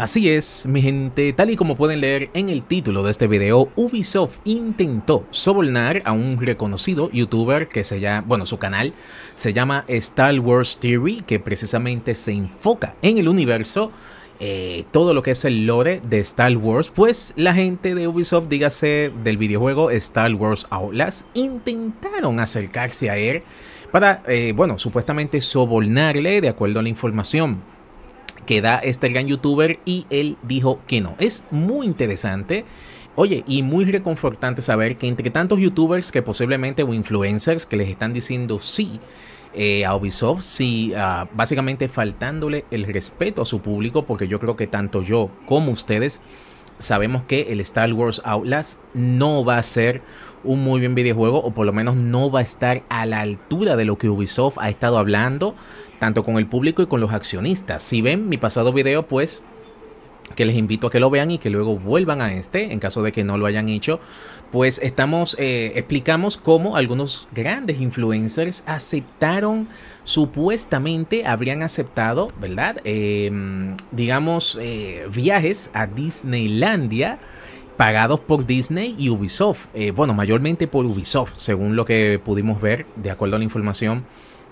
Así es, mi gente, tal y como pueden leer en el título de este video, Ubisoft intentó sobornar a un reconocido youtuber que se llama, bueno, su canal se llama Star Wars Theory, que precisamente se enfoca en el universo, todo lo que es el lore de Star Wars. Pues la gente de Ubisoft, dígase del videojuego Star Wars Outlast, intentaron acercarse a él para, bueno, supuestamente sobornarle de acuerdo a la información que da este gran youtuber, y él dijo que no. Es muy interesante, oye, y muy reconfortante saber que entre tantos youtubers que posiblemente o influencers que les están diciendo sí a Ubisoft, sí, básicamente faltándole el respeto a su público, porque yo creo que tanto yo como ustedes sabemos que el Star Wars Outlast no va a ser un muy buen videojuego, o por lo menos no va a estar a la altura de lo que Ubisoft ha estado hablando tanto con el público y con los accionistas. Si ven mi pasado video, pues que les invito a que lo vean y que luego vuelvan a este, en caso de que no lo hayan hecho, pues explicamos cómo algunos grandes influencers aceptaron, supuestamente habrían aceptado, ¿verdad? Digamos, viajes a Disneylandia pagados por Disney y Ubisoft. Bueno, mayormente por Ubisoft, según lo que pudimos ver, de acuerdo a la información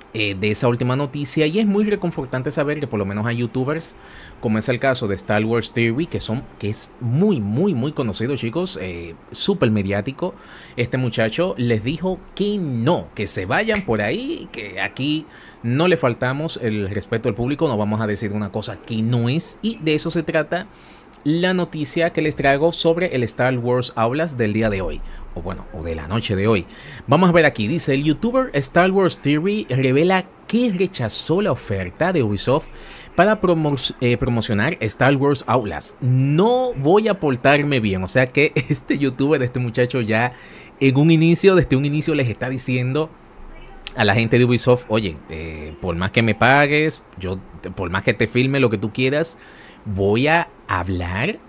de esa última noticia. Y es muy reconfortante saber que por lo menos hay youtubers, como es el caso de Star Wars Theory, que es muy conocido, chicos, súper mediático. Este muchacho les dijo que no, que se vayan por ahí, que aquí no le faltamos el respeto al público, no vamos a decir una cosa que no es, y de eso se trata la noticia que les traigo sobre el Star Wars Outlast del día de hoy, o bueno, o de la noche de hoy. Vamos a ver aquí, dice: el youtuber Star Wars Theory revela que rechazó la oferta de Ubisoft para promocionar Star Wars Outlast. No voy a portarme bien, o sea que este youtuber, este muchacho, ya desde un inicio les está diciendo a la gente de Ubisoft: oye, por más que me pagues, por más que te filme lo que tú quieras, voy a hablar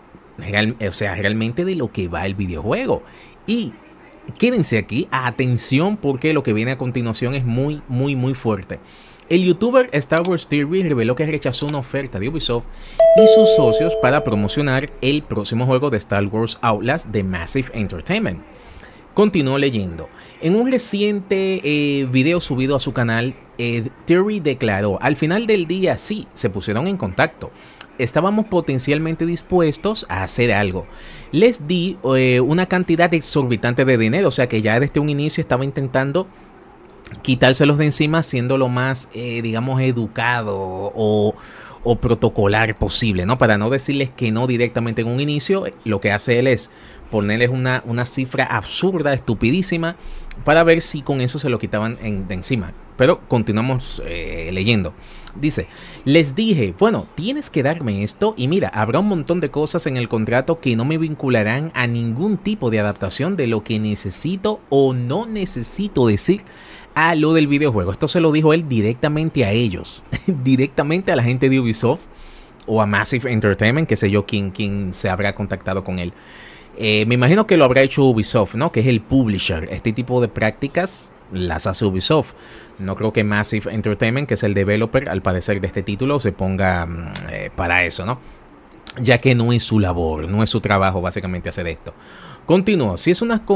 realmente de lo que va el videojuego. Y quédense aquí, atención, porque lo que viene a continuación es muy fuerte. El youtuber Star Wars Theory reveló que rechazó una oferta de Ubisoft y sus socios para promocionar el próximo juego de Star Wars Outlast de Massive Entertainment. Continuó leyendo: en un reciente video subido a su canal, Theory declaró: al final del día sí, se pusieron en contacto. Estábamos potencialmente dispuestos a hacer algo. Les di una cantidad exorbitante de dinero, o sea que ya desde un inicio estaba intentando quitárselos de encima, siendo lo más, digamos, educado o protocolar posible, ¿no? Para no decirles que no directamente en un inicio, lo que hace él es ponerles una cifra absurda, estupidísima, para ver si con eso se lo quitaban de encima. Pero continuamos leyendo. Dice: les dije, bueno, tienes que darme esto, y mira, habrá un montón de cosas en el contrato que no me vincularán a ningún tipo de adaptación de lo que necesito o no necesito decir a lo del videojuego. Esto se lo dijo él directamente a ellos, directamente a la gente de Ubisoft o a Massive Entertainment, que sé yo quién se habrá contactado con él. Me imagino que lo habrá hecho Ubisoft, ¿no? Que es el publisher. Este tipo de prácticas las hace Ubisoft. No creo que Massive Entertainment, que es el developer al parecer de este título, se ponga para eso, ¿no? Ya que no es su labor, no es su trabajo básicamente hacer esto. Continuó: si es una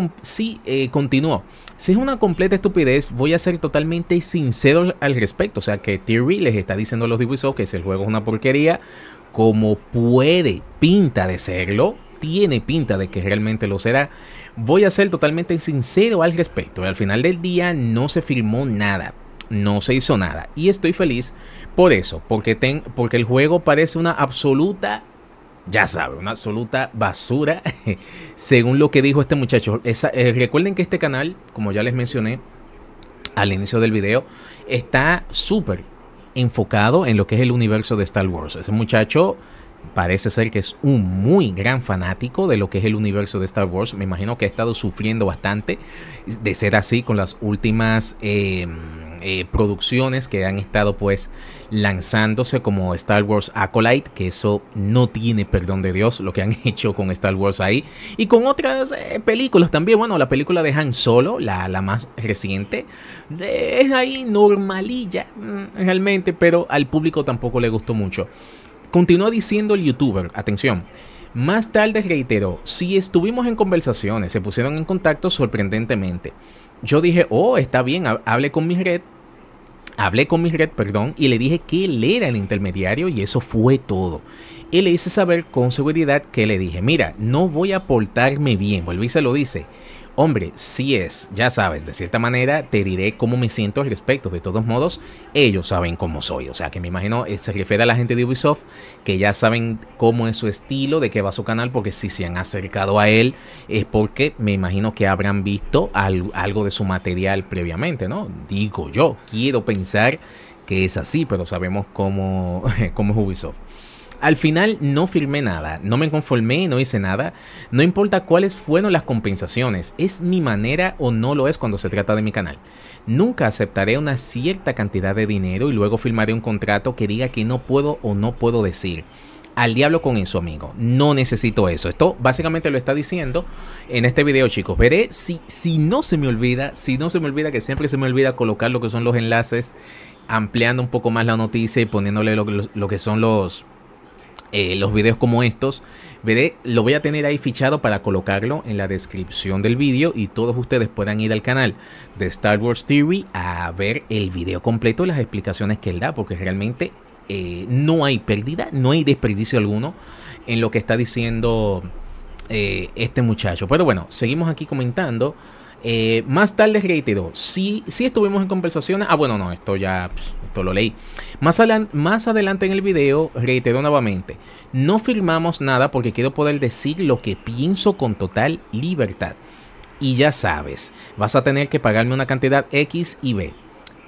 completa estupidez, voy a ser totalmente sincero al respecto. O sea que Theory les está diciendo a los de Ubisoft que si el juego es una porquería, como pinta de serlo, tiene pinta de que realmente lo será, voy a ser totalmente sincero al respecto. Al final del día no se filmó nada, no se hizo nada, y estoy feliz por eso, porque el juego parece una absoluta, ya saben, una absoluta basura, según lo que dijo este muchacho. Recuerden que este canal, como ya les mencioné al inicio del video, está súper enfocado en lo que es el universo de Star Wars. Ese muchacho parece ser que es un muy gran fanático de lo que es el universo de Star Wars. Me imagino que ha estado sufriendo bastante de ser así con las últimas producciones que han estado pues lanzándose, como Star Wars Acolyte, que eso no tiene perdón de Dios lo que han hecho con Star Wars ahí, y con otras películas también. Bueno, la película de Han Solo, la más reciente, es ahí normalilla realmente, pero al público tampoco le gustó mucho. Continúa diciendo el youtuber, atención, más tarde reiteró, si estuvimos en conversaciones, se pusieron en contacto sorprendentemente. Yo dije, oh, está bien, hablé con mi red, y le dije que él era el intermediario y eso fue todo. Y le hice saber con seguridad que le dije, mira, no voy a portarme bien, vuelve y se lo dice. Hombre, sí es, ya sabes, de cierta manera te diré cómo me siento al respecto. De todos modos, ellos saben cómo soy. O sea, que me imagino, se refiere a la gente de Ubisoft, que ya saben cómo es su estilo, de qué va su canal, porque si se han acercado a él, es porque me imagino que habrán visto algo de su material previamente, ¿no? Digo yo, quiero pensar que es así, pero sabemos cómo es Ubisoft. Al final no firmé nada, no me conformé, no hice nada, no importa cuáles fueron las compensaciones, es mi manera o no lo es cuando se trata de mi canal. Nunca aceptaré una cierta cantidad de dinero y luego firmaré un contrato que diga que no puedo o no puedo decir. Al diablo con eso, amigo, no necesito eso. Esto básicamente lo está diciendo en este video, chicos. Veré si no se me olvida, que siempre se me olvida colocar lo que son los enlaces, ampliando un poco más la noticia y poniéndole lo que son los videos como estos. Veré, lo voy a tener ahí fichado para colocarlo en la descripción del vídeo y todos ustedes puedan ir al canal de Star Wars Theory a ver el video completo y las explicaciones que él da, porque realmente no hay pérdida, no hay desperdicio alguno en lo que está diciendo este muchacho. Pero bueno, seguimos aquí comentando. Más tarde reiteró, sí estuvimos en conversaciones. Bueno, no, esto lo leí. Más adelante en el video reiteró nuevamente, no firmamos nada porque quiero poder decir lo que pienso con total libertad. Y ya sabes, vas a tener que pagarme una cantidad X y B.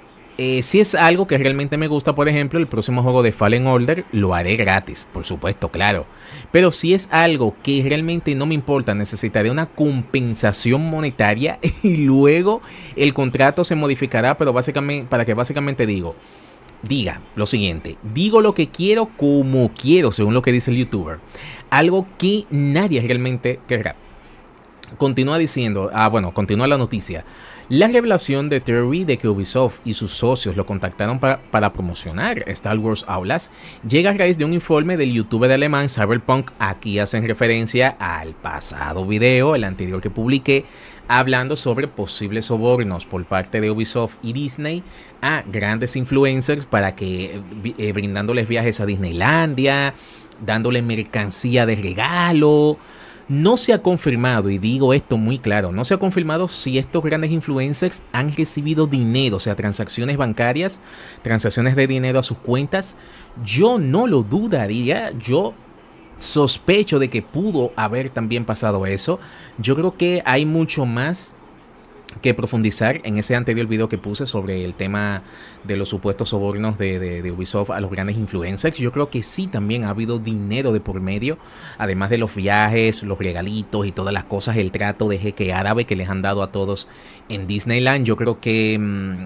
Si es algo que realmente me gusta, por ejemplo, el próximo juego de Fallen Order, lo haré gratis, por supuesto, claro. Pero si es algo que realmente no me importa, necesitaré una compensación monetaria y luego el contrato se modificará, pero básicamente, para que básicamente diga lo siguiente, digo lo que quiero como quiero, según lo que dice el youtuber. Algo que nadie realmente querrá. Continúa diciendo, continúa la noticia. La revelación de Theory de que Ubisoft y sus socios lo contactaron para promocionar Star Wars Aulas llega a raíz de un informe del youtuber alemán Cyberpunk. Aquí hacen referencia al pasado video, el anterior que publiqué, hablando sobre posibles sobornos por parte de Ubisoft y Disney a grandes influencers para que brindándoles viajes a Disneylandia, dándole mercancía de regalo. No se ha confirmado, y digo esto muy claro, no se ha confirmado si estos grandes influencers han recibido dinero, o sea, transacciones bancarias, transacciones de dinero a sus cuentas. Yo no lo dudaría, yo sospecho de que pudo haber también pasado eso. Yo creo que hay mucho más que profundizar en ese anterior video que puse sobre el tema de los supuestos sobornos de Ubisoft a los grandes influencers. Yo creo que sí también ha habido dinero de por medio, además de los viajes, los regalitos y todas las cosas, el trato de jeque árabe que les han dado a todos en Disneyland. Yo creo que,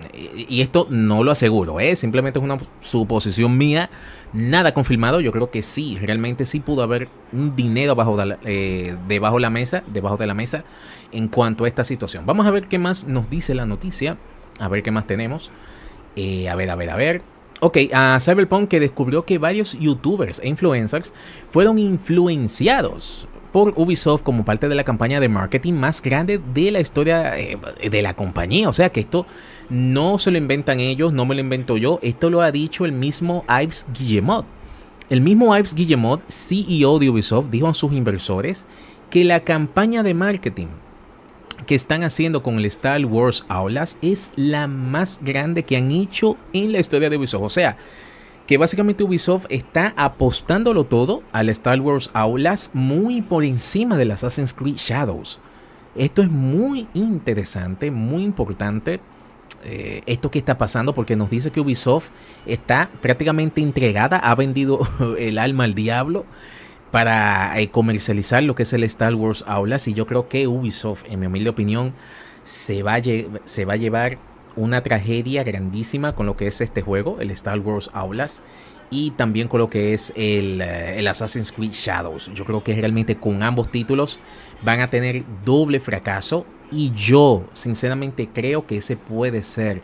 y esto no lo aseguro, simplemente es una suposición mía, nada confirmado. Yo creo que sí, realmente sí pudo haber un dinero debajo de la mesa en cuanto a esta situación. Vamos a ver qué más nos dice la noticia, a ver qué más tenemos. A ver. Ok, a Cyberpunk, que descubrió que varios youtubers e influencers fueron influenciados por Ubisoft como parte de la campaña de marketing más grande de la historia de la compañía. O sea que esto no se lo inventan ellos, no me lo invento yo. Esto lo ha dicho el mismo Yves Guillemot. El mismo Yves Guillemot, CEO de Ubisoft, dijo a sus inversores que la campaña de marketing que están haciendo con el Star Wars Aulas es la más grande que han hecho en la historia de Ubisoft. O sea, que básicamente Ubisoft está apostándolo todo al Star Wars Aulas muy por encima del Assassin's Creed Shadows. Esto es muy interesante, muy importante, esto que está pasando, porque nos dice que Ubisoft está prácticamente entregada, ha vendido el alma al diablo para comercializar lo que es el Star Wars Aulas. Y yo creo que Ubisoft, en mi humilde opinión, se va a llevar una tragedia grandísima con lo que es este juego, el Star Wars Aulas, y también con lo que es el Assassin's Creed Shadows. Yo creo que realmente con ambos títulos van a tener doble fracaso, y yo sinceramente creo que ese puede ser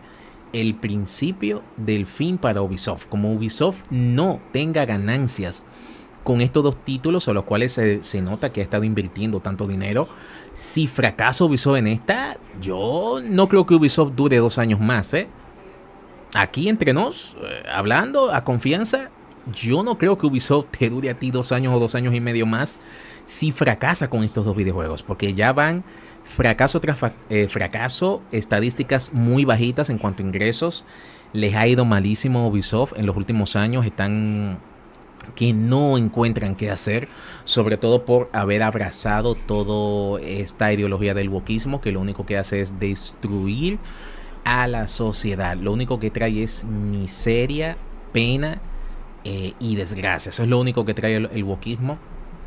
el principio del fin para Ubisoft. Como Ubisoft no tenga ganancias con estos dos títulos a los cuales se nota que ha estado invirtiendo tanto dinero, si fracasa Ubisoft en esta, yo no creo que Ubisoft dure 2 años más, ¿eh? Aquí entre nos, hablando a confianza, yo no creo que Ubisoft te dure a ti 2 años o 2 años y medio más si fracasa con estos dos videojuegos, porque ya van fracaso tras fracaso, estadísticas muy bajitas en cuanto a ingresos. Les ha ido malísimo a Ubisoft en los últimos años, están que no encuentran qué hacer, sobre todo por haber abrazado toda esta ideología del wokismo, que lo único que hace es destruir a la sociedad. Lo único que trae es miseria, pena y desgracia. Eso es lo único que trae el wokismo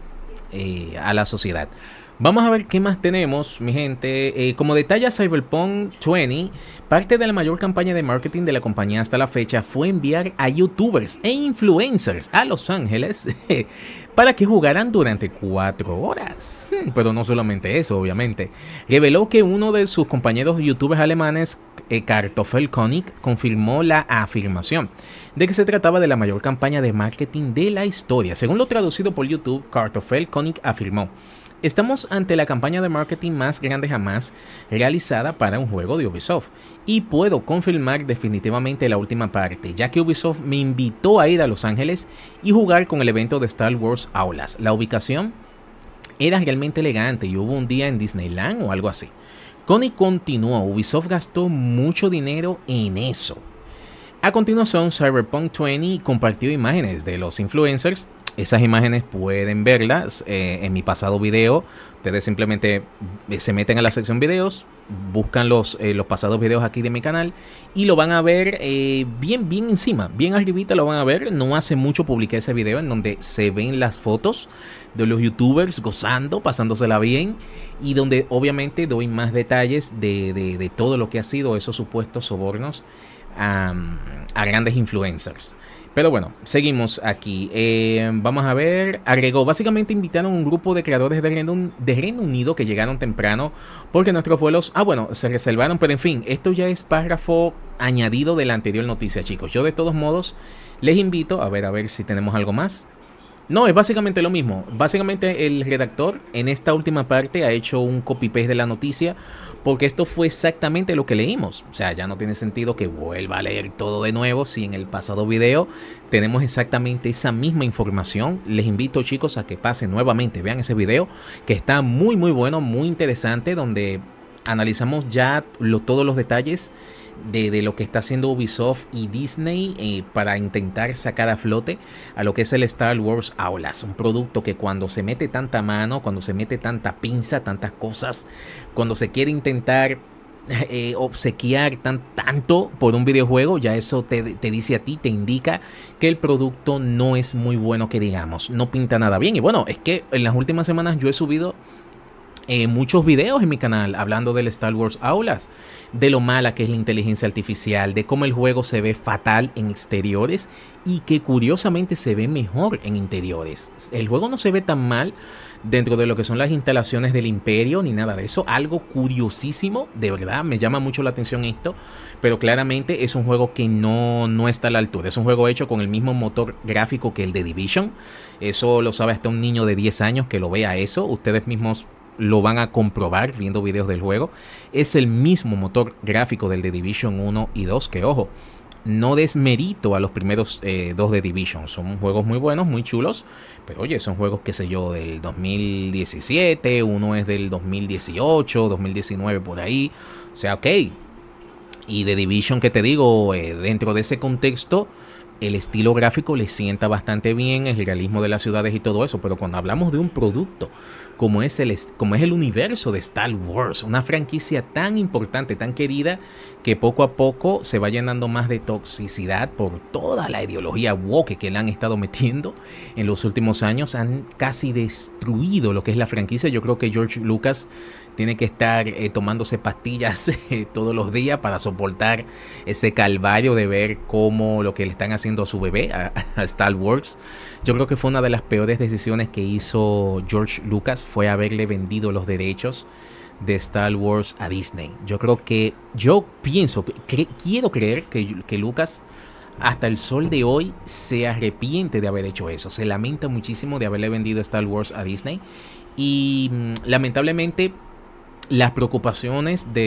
a la sociedad. Vamos a ver qué más tenemos, mi gente. Como detalla Cyberpunk 20, parte de la mayor campaña de marketing de la compañía hasta la fecha fue enviar a youtubers e influencers a Los Ángeles para que jugaran durante 4 horas. Pero no solamente eso, obviamente. Reveló que uno de sus compañeros youtubers alemanes, Kartoffelkönig, confirmó la afirmación de que se trataba de la mayor campaña de marketing de la historia. Según lo traducido por YouTube, Kartoffelkönig afirmó: estamos ante la campaña de marketing más grande jamás realizada para un juego de Ubisoft, y puedo confirmar definitivamente la última parte, ya que Ubisoft me invitó a ir a Los Ángeles y jugar con el evento de Star Wars Aulas. La ubicación era realmente elegante y hubo un día en Disneyland o algo así. Connie continuó: Ubisoft gastó mucho dinero en eso. A continuación, Cyberpunk 20 compartió imágenes de los influencers. Esas imágenes pueden verlas en mi pasado video. Ustedes simplemente se meten a la sección videos, buscan los pasados videos aquí de mi canal y lo van a ver bien encima, bien arribita lo van a ver. No hace mucho publiqué ese video en donde se ven las fotos de los youtubers gozando, pasándosela bien, y donde obviamente doy más detalles de todo lo que ha sido esos supuestos sobornos a grandes influencers. Pero bueno, seguimos aquí. Vamos a ver. Agregó: básicamente invitaron a un grupo de creadores de Reino Unido que llegaron temprano porque nuestros vuelos, se reservaron. Pero en fin, esto ya es párrafo añadido de la anterior noticia, chicos. Yo de todos modos les invito a ver si tenemos algo más. No, es básicamente lo mismo. Básicamente el redactor en esta última parte ha hecho un copy-paste de la noticia, porque esto fue exactamente lo que leímos. O sea, ya no tiene sentido que vuelva a leer todo de nuevo si en el pasado video tenemos exactamente esa misma información. Les invito, chicos, a que pasen nuevamente, vean ese video que está muy bueno, muy interesante, donde analizamos ya todos los detalles de lo que está haciendo Ubisoft y Disney para intentar sacar a flote a lo que es el Star Wars Aulas, un producto que cuando se mete tanta mano, cuando se mete tanta pinza, tantas cosas, cuando se quiere intentar obsequiar tanto por un videojuego, ya eso te dice a ti, te indica que el producto no es muy bueno, que digamos, no pinta nada bien. Y bueno, es que en las últimas semanas yo he subido muchos videos en mi canal hablando del Star Wars Aulas, de lo mala que es la inteligencia artificial, de cómo el juego se ve fatal en exteriores y que curiosamente se ve mejor en interiores. El juego no se ve tan mal dentro de lo que son las instalaciones del Imperio ni nada de eso. Algo curiosísimo, de verdad me llama mucho la atención esto, pero claramente es un juego que no está a la altura. Es un juego hecho con el mismo motor gráfico que el de Division. Eso lo sabe hasta un niño de 10 años que lo vea eso. Ustedes mismos lo van a comprobar viendo videos del juego. Es el mismo motor gráfico del de Division 1 y 2, que ojo, no desmerito a los primeros dos de Division. Son juegos muy buenos, muy chulos, pero oye, son juegos, qué sé yo, del 2017, uno es del 2018, 2019 por ahí. O sea, ok. Y de Division, que te digo, dentro de ese contexto, el estilo gráfico le sienta bastante bien, el realismo de las ciudades y todo eso, pero cuando hablamos de un producto como es el universo de Star Wars, una franquicia tan importante, tan querida, que poco a poco se va llenando más de toxicidad por toda la ideología woke que le han estado metiendo en los últimos años, han casi destruido lo que es la franquicia. Yo creo que George Lucas tiene que estar tomándose pastillas todos los días para soportar ese calvario de ver cómo lo que le están haciendo a su bebé, a Star Wars. Yo creo que fue una de las peores decisiones que hizo George Lucas, fue haberle vendido los derechos de Star Wars a Disney. Yo pienso, quiero creer que Lucas hasta el sol de hoy se arrepiente de haber hecho eso. Se lamenta muchísimo de haberle vendido Star Wars a Disney. Y lamentablemente la preocupación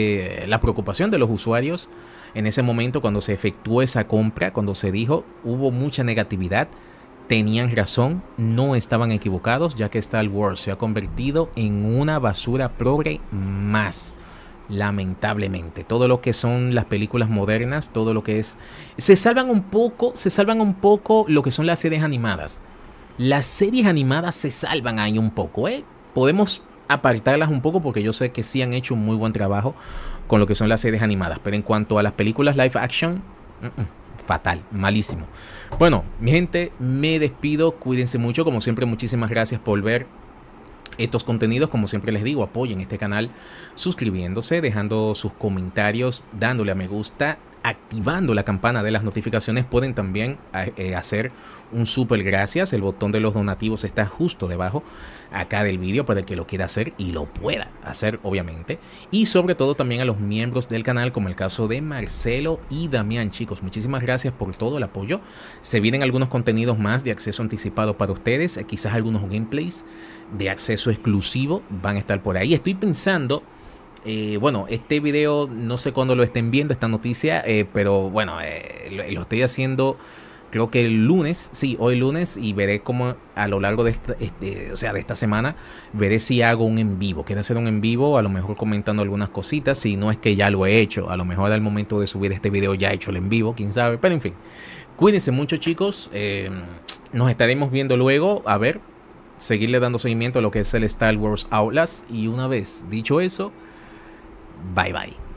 de los usuarios en ese momento, cuando se efectuó esa compra, cuando se dijo, hubo mucha negatividad. Tenían razón, no estaban equivocados, ya que Star Wars se ha convertido en una basura progre más. Lamentablemente, todo lo que son las películas modernas, todo lo que es, se salvan un poco lo que son las series animadas. Las series animadas se salvan ahí un poco, podemos apartarlas un poco porque yo sé que sí han hecho un muy buen trabajo con lo que son las series animadas, pero en cuanto a las películas live action, fatal, malísimo. Bueno, mi gente, me despido, cuídense mucho, como siempre muchísimas gracias por ver estos contenidos. Como siempre les digo, apoyen este canal suscribiéndose, dejando sus comentarios, dándole a me gusta, activando la campana de las notificaciones. Pueden también hacer un súper gracias. El botón de los donativos está justo debajo acá del vídeo para el que lo quiera hacer y lo pueda hacer, obviamente. Y sobre todo también a los miembros del canal, como el caso de Marcelo y Damián. Chicos, muchísimas gracias por todo el apoyo. Se vienen algunos contenidos más de acceso anticipado para ustedes, quizás algunos gameplays de acceso exclusivo van a estar por ahí. Estoy pensando, bueno, este video no sé cuándo lo estén viendo, esta noticia, pero bueno, lo estoy haciendo creo que el lunes, sí, hoy lunes, y veré cómo a lo largo de esta semana, veré si hago un en vivo. Quiero hacer un en vivo, a lo mejor comentando algunas cositas, si no es que ya lo he hecho, a lo mejor al momento de subir este video ya he hecho el en vivo, quién sabe, pero en fin. Cuídense mucho, chicos, nos estaremos viendo luego, a ver, seguirle dando seguimiento a lo que es el Star Wars Outlast, y una vez dicho eso, bye bye.